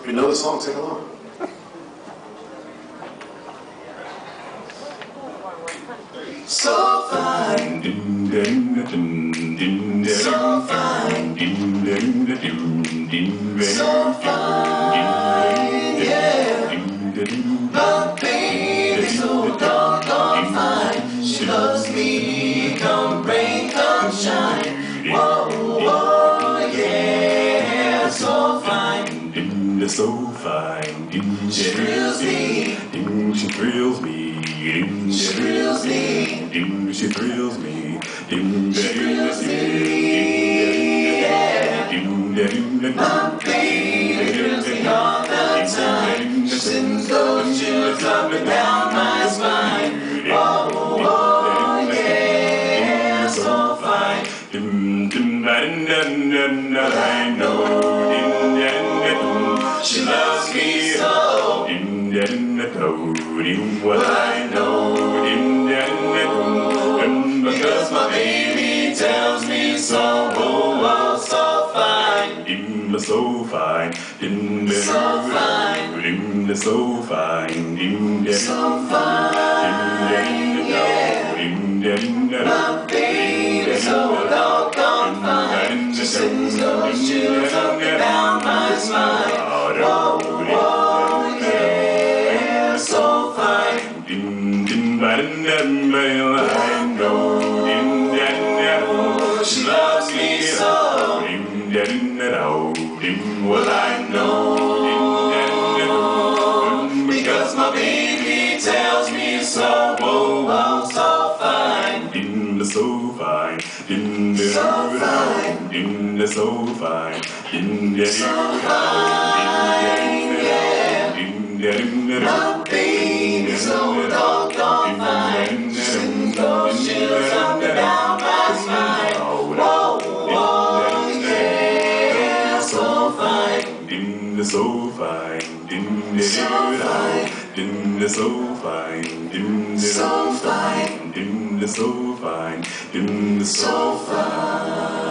If you know the song, sing along. So fine, so fine, so fine, yeah. But baby, so doggone fine. She loves me, come rain, come shine. Whoa, whoa, yeah, so fine. So fine. She thrills me. She thrills me. She thrills me. She thrills me. She thrills me, yeah. My baby thrills me all the time. She sends those chills up and down my spine. Oh, oh, yeah, so fine. I know She loves me so. Well, I know Because my baby tells me so. Oh, oh, so fine. So fine, So fine. so fine, So fine, yeah. My baby so doggone fine. She sends those chills up and down my spine. Whoa, whoa, yeah, so fine. I know She loves me so. Well, I know Because my baby tells me so. Whoa, whoa, so fine. So fine, So fine. so fine, So fine, yeah. My baby so doggone fine. She sends those chills up and down my spine. Whoa, whoa, yeah, so fine. So fine, So fine. so fine, So fine. so fine, So fine.